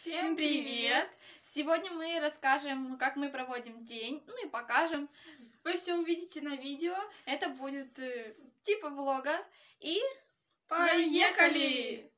Всем привет! Сегодня мы расскажем, как мы проводим день, ну и покажем. Вы все увидите на видео, это будет типа влога. И поехали!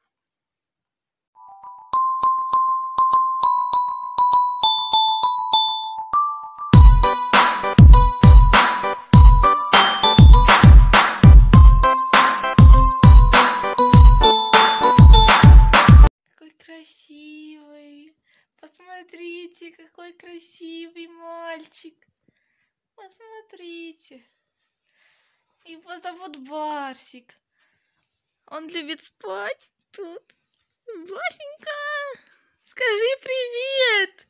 Красивый. Посмотрите, какой красивый мальчик. Посмотрите. Его зовут Барсик. Он любит спать тут. Басенька, скажи привет.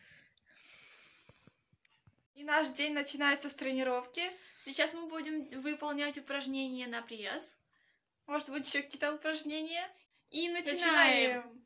И наш день начинается с тренировки. Сейчас мы будем выполнять упражнения на пресс. Может быть, еще какие-то упражнения. И начинаем.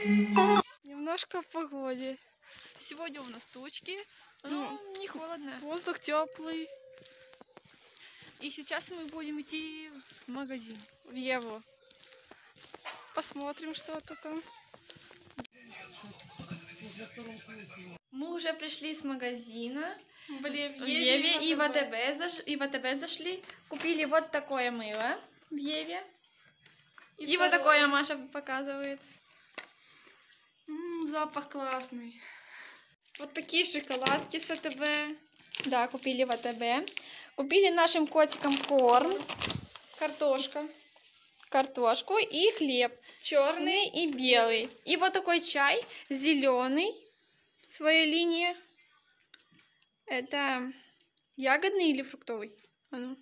Немножко о погоде. Сегодня у нас тучки, но не холодно. Воздух теплый. И сейчас мы будем идти в магазин, в Еву. Посмотрим что-то там. Мы уже пришли с магазина. Были в Еве и в АТБ зашли. Купили вот такое мыло в Еве. И вот такое Маша показывает. Запах классный. Вот такие шоколадки с АТБ. Да, купили в АТБ. Купили нашим котикам корм. Картошку и хлеб. Черный и белый. И вот такой чай зеленый. Своей линии. Это ягодный или фруктовый? А ну.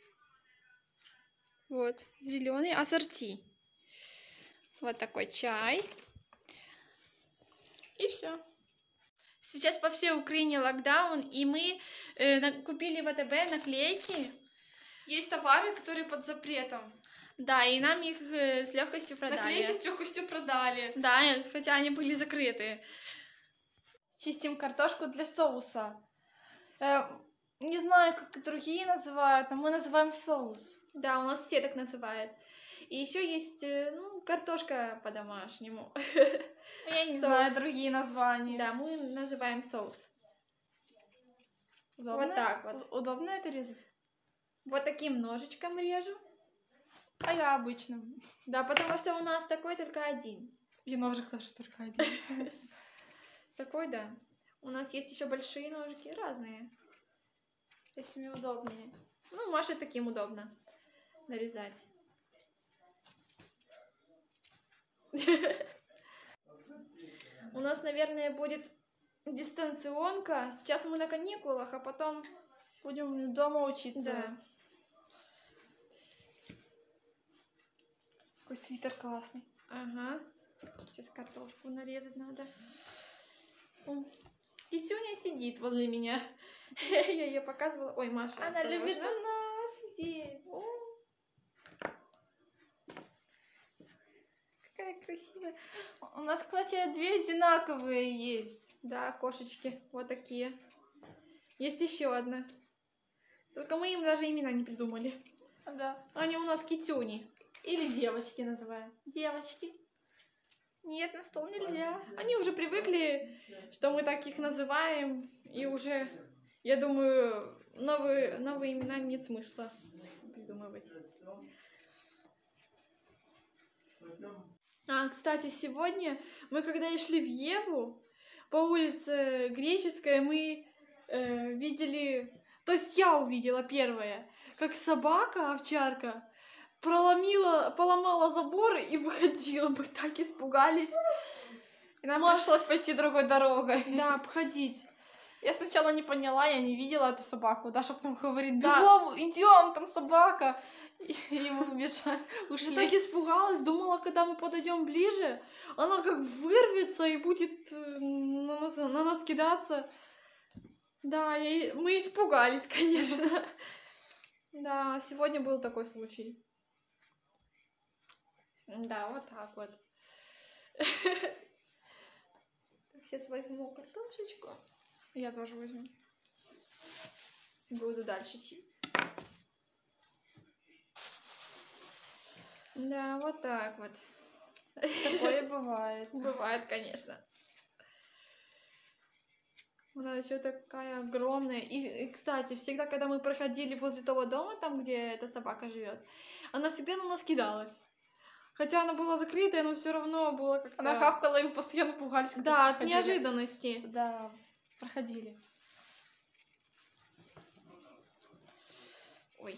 Вот, зеленый ассорти. Вот такой чай. И все. Сейчас по всей Украине локдаун, и мы купили в АТБ наклейки. Есть товары, которые под запретом. Да, и нам их с легкостью продали. Наклейки с легкостью продали. Да, хотя они были закрыты. Чистим картошку для соуса. Не знаю, как другие называют, но мы называем соус. Да, у нас все так называют. И еще есть, картошка по-домашнему. Я не знаю другие названия. Да, мы называем соус. Удобно? Вот так вот. Удобно это резать? Вот таким ножичком режу. А я обычным. Да, потому что у нас такой только один. И ножик тоже только один. Такой, да. У нас есть еще большие ножики, разные. Этими удобнее. Ну, Маше таким удобно нарезать. У нас, наверное, будет дистанционка. Сейчас мы на каникулах, а потом будем дома учиться. Да. Какой свитер классный. Ага. Сейчас картошку нарезать надо. Китюня сидит возле меня. Я ее показывала. Ой, Маша, она любит у нас сидеть. Какая красивая. У нас, кстати, две одинаковые есть. Да, кошечки. Вот такие. Есть еще одна. Только мы им даже имена не придумали. Да. Они у нас китюни. Или девочки называем. Девочки. Нет, на стол нельзя. Они уже привыкли, что мы так их называем. И уже, я думаю, новые имена нет смысла придумывать. Кстати, сегодня мы, когда шли в Еву, по улице Греческой, мы видели... То есть я увидела первое, как собака, овчарка, поломала забор и выходила. Мы так испугались. И нам пришлось пойти другой дорогой. Да, обходить. Я сначала не поняла, я не видела эту собаку. Даша потом говорит: бегом, идем, там собака. И мы ушли. Я так испугалась, думала, когда мы подойдем ближе, она как вырвется и будет на нас кидаться. Да, мы испугались, конечно. Да, сегодня был такой случай. Да, вот так вот. Сейчас возьму картошечку. Я тоже возьму. Буду дальше идти. Да, вот так вот. Такое бывает. Бывает, конечно. Она еще такая огромная. И, кстати, всегда, когда мы проходили возле того дома, там, где эта собака живет, она всегда на нас кидалась. Хотя она была закрытая, но все равно было как-то... Она хавкала, и мы постоянно пугались. Да, от неожиданности. Да, проходили. Ой.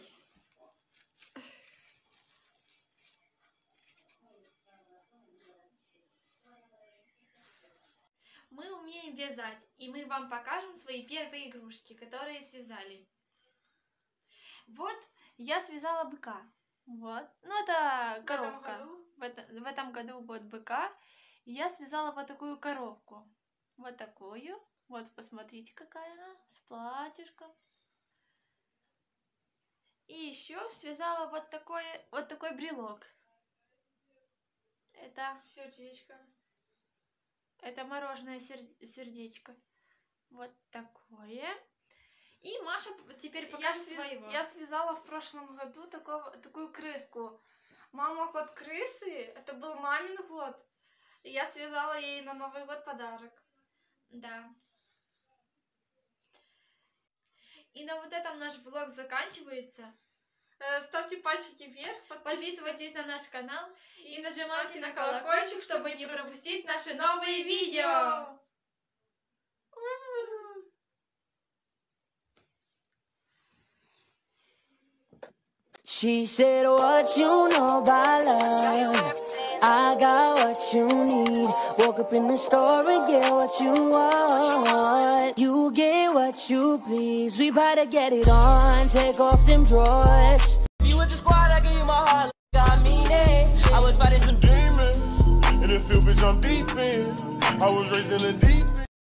Мы умеем вязать, и мы вам покажем свои первые игрушки, которые связали. Вот я связала быка. Вот. Ну, это коровка. В этом году год быка. И я связала вот такую коровку. Вот такую. Вот, посмотрите, какая она. С платьишком. И еще связала вот такой брелок. Это сердечко. Это мороженое сердечко. Вот такое. И Маша теперь покажет своего. Я связала в прошлом году такую крыску. Мама год крысы, это был мамин год. И я связала ей на Новый год подарок. Да. И на вот этом наш влог заканчивается. Ставьте пальчики вверх, подписывайтесь на наш канал и нажимайте на колокольчик, чтобы не пропустить наши новые видео. She said, what you know about love? I got what you need. Woke up in the store and get what you want. You get what you please. We better get it on. Take off them drawers. If you with the squad, I give you my heart. I mean it. I was fighting some demons. In the field, bitch, I'm deep in. I was raised in the deep